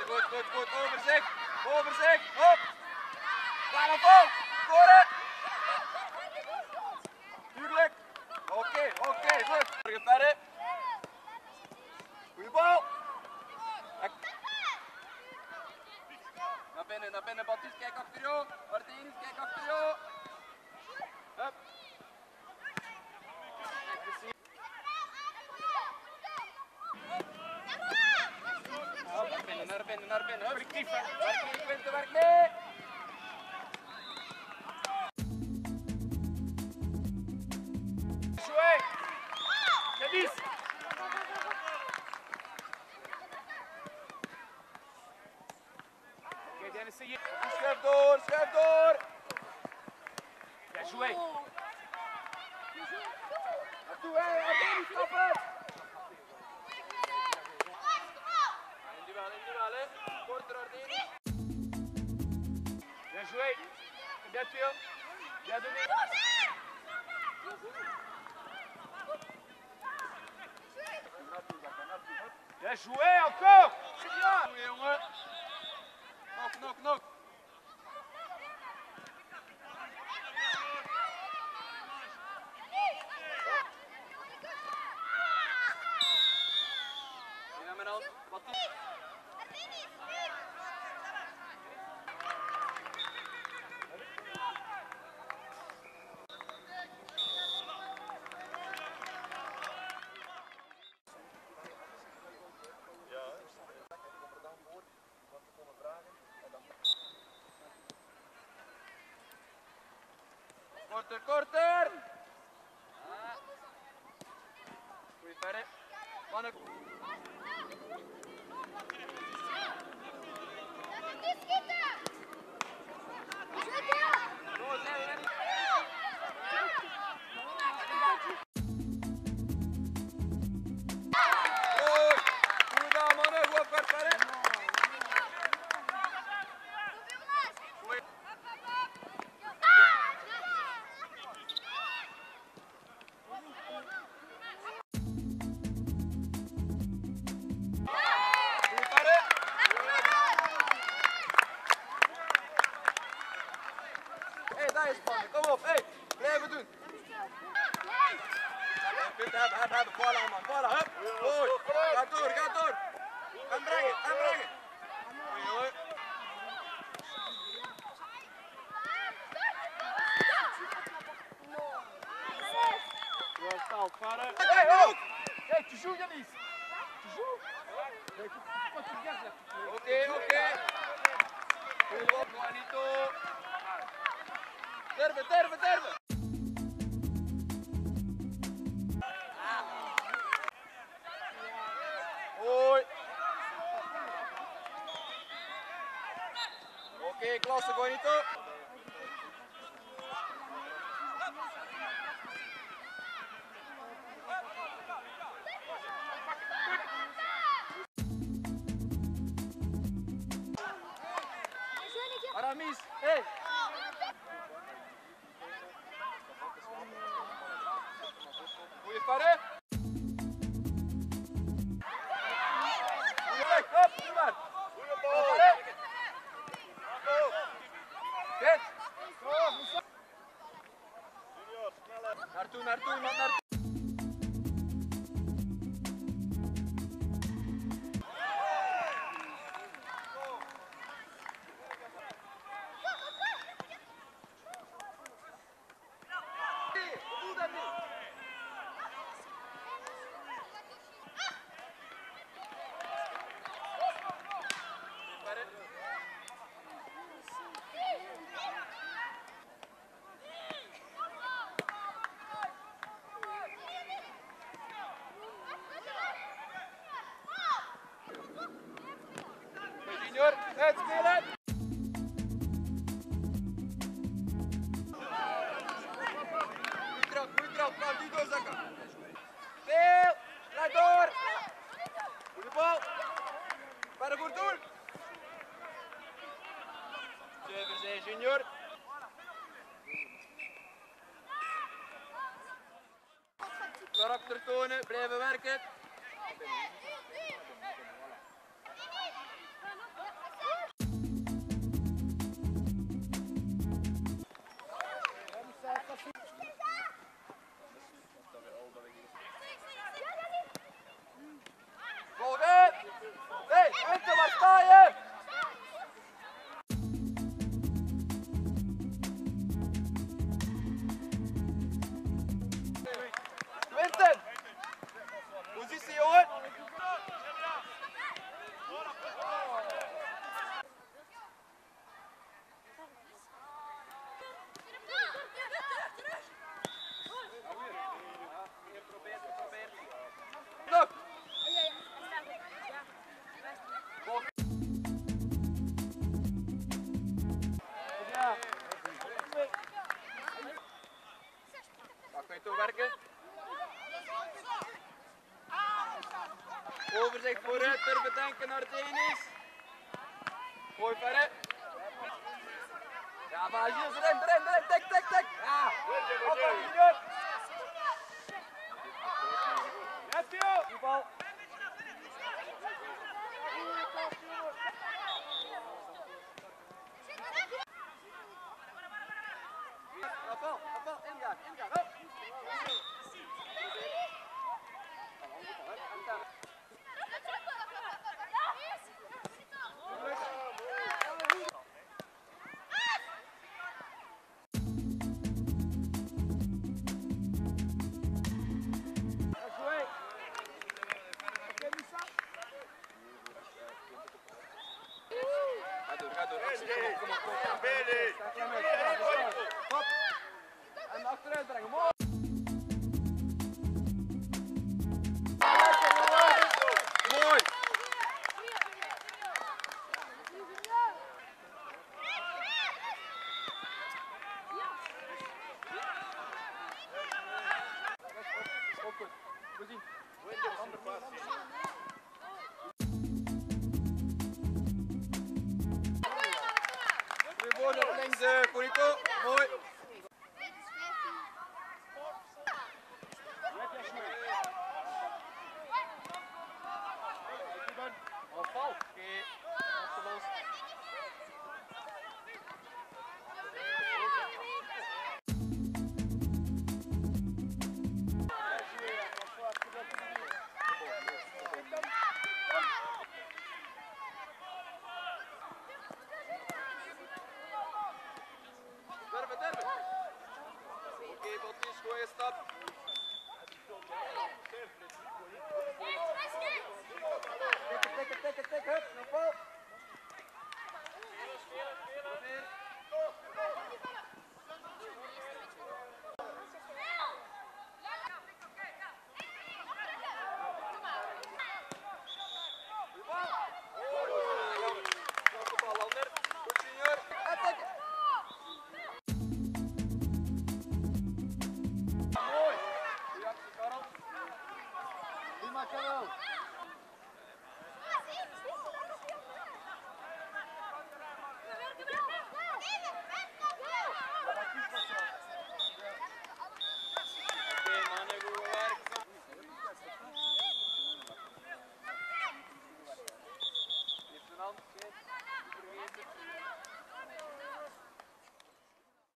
goed, goed, goed. Overzicht. Overzicht. Hop. Klaar op vol. Scoren. Tuurlijk. Oké, oké, goed. Morgen verder. Goeie bal. Naar binnen, Baptiste, kijk achter jou. Martinez, kijk achter jou. Hup. Naar binnen. Hup. Werk mee, Quinten, werk mee. Joué. Kennis. Oké, Dennis, zie je. Schuif door, schuif door. Ja, joué. Naartoe, hé, Ardeni, stappen. Individueel, hè. Korter Ardeni. Bien joué. Bien tué. Bien donné. Bien joué, encore. C'est bien. Goeie jongen. Knock. Ja, maar dan. Wat doe je? Korter! Goeie verre. Mannen. Kom op, hey, blijven doen. Hebben, voilà man, voilà, hup. Mooi, ga door. Gaan brengen. Goeie jongen. Ja, stout, vader. Hey, ook. Hey, tu joues Yanis. Tu joues. Oké. Goed op, Juanito. Terve. Hoi. Oké, klasse, Juanito. Aramis, hey. Goeie verre. Goeie hop, nu maar. Goeie bal. Verre. Dit. Naartoe, iemand naartoe. Junior, uitspelen! Goeie trap, kan die doorzakken. Veel, laat door. Goeie bal. Verder voor doel. Zuiver zijn, Junior. Karakter tonen, blijven werken. denken. Overzicht vooruit, durven denken naar het 1 is. Gooi verder. Ja, maar Gilles, erin, tik, tik, tik. Ja, oppakken, niet doen. Die bal. Afval, ingaan, op. Ga door. Kom op. Hop. En achteruit brengen. Mooi.